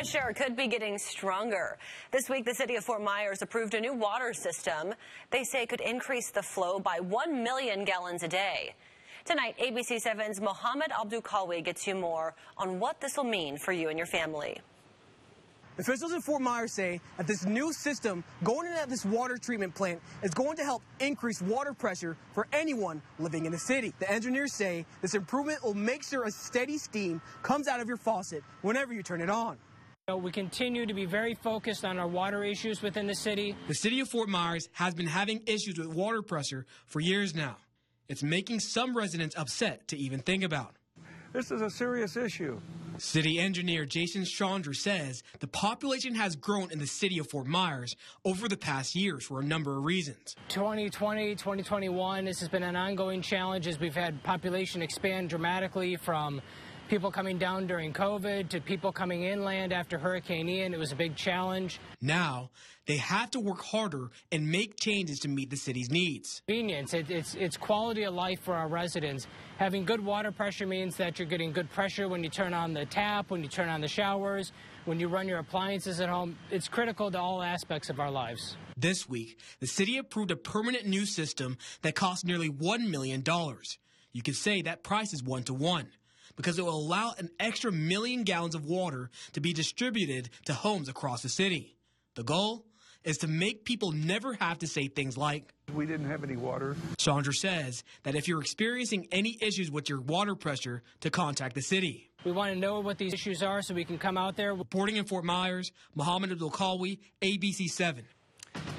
pressure could be getting stronger. This week, the city of Fort Myers approved a new water system they say could increase the flow by 1 million gallons a day. Tonight, ABC 7's Mohammed Abdul-Kawi gets you more on what this will mean for you and your family. Officials in Fort Myers say that this new system going in at this water treatment plant is going to help increase water pressure for anyone living in the city. The engineers say this improvement will make sure a steady steam comes out of your faucet whenever you turn it on. We continue to be very focused on our water issues within the city. The city of Fort Myers has been having issues with water pressure for years now. It's making some residents upset to even think about. This is a serious issue. City engineer Jason Chandra says the population has grown in the city of Fort Myers over the past years for a number of reasons. 2020, 2021, this has been an ongoing challenge as we've had population expand dramatically from people coming down during COVID to people coming inland after Hurricane Ian. It was a big challenge. Now they have to work harder and make changes to meet the city's needs. Convenience, it's quality of life for our residents. Having good water pressure means that you're getting good pressure when you turn on the tap, when you turn on the showers, when you run your appliances at home. It's critical to all aspects of our lives. This week, the city approved a permanent new system that costs nearly $1 million. You could say that price is 1 to 1. Because it will allow an extra 1 million gallons of water to be distributed to homes across the city. The goal is to make people never have to say things like, "We didn't have any water." Chandra says that if you're experiencing any issues with your water pressure, to contact the city. We want to know what these issues are so we can come out there. Reporting in Fort Myers, Mohammed Abdul-Kawi, ABC 7.